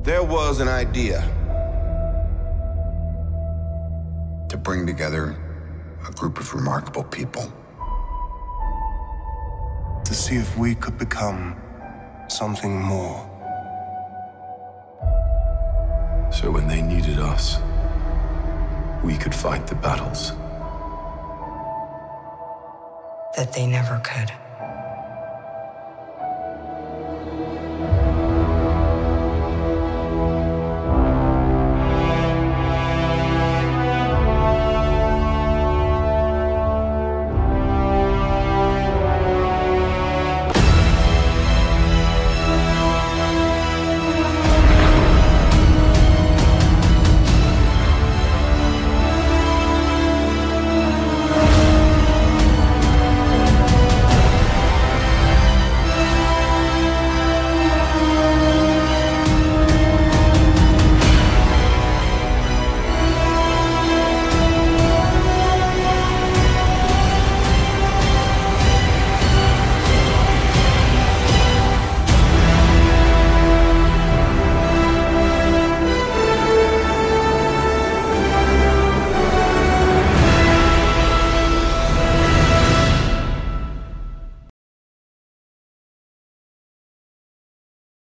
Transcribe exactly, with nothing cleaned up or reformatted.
There was an idea to bring together a group of remarkable people. To see if we could become something more. So when they needed us, we could fight the battles that they never could.